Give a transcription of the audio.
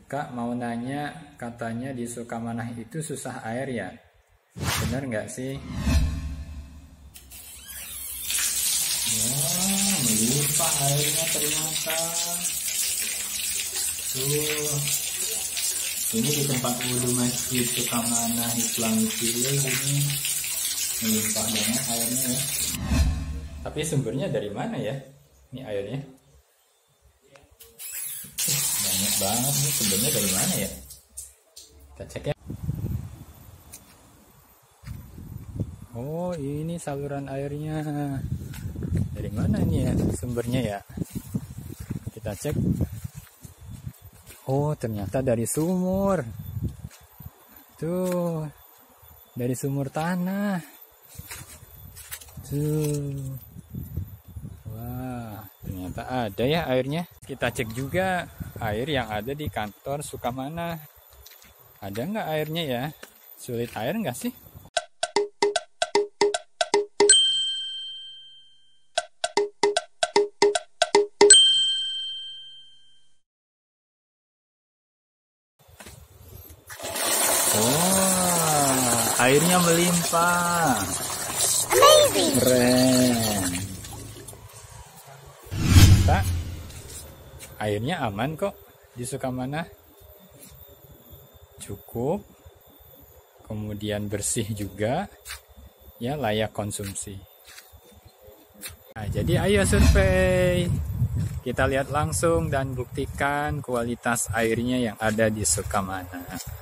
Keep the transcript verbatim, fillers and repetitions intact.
Kak mau nanya, katanya di Sukamanah itu susah air ya? Bener nggak sih? Wah, melimpah airnya ternyata. Tuh, ini di tempat wudhu Masjid Sukamanah Islamic Village ini melimpah banget airnya ya. Tapi sumbernya dari mana ya? Ini airnya banyak banget nih, sumbernya dari mana ya? Kita cek ya. Oh, ini saluran airnya. Dari mana ini ya sumbernya ya? Kita cek. Oh, ternyata dari sumur. Tuh, dari sumur tanah. Tuh. Wah, ternyata ada ya airnya. Kita cek juga air yang ada di kantor Sukamanah. Ada nggak airnya ya? Sulit air nggak sih? Oh, airnya melimpah. Amazing. Keren. Pak, airnya aman kok di Sukamanah. Cukup. Kemudian bersih juga. Ya, layak konsumsi. Nah, jadi ayo survei. Kita lihat langsung dan buktikan kualitas airnya yang ada di Sukamanah.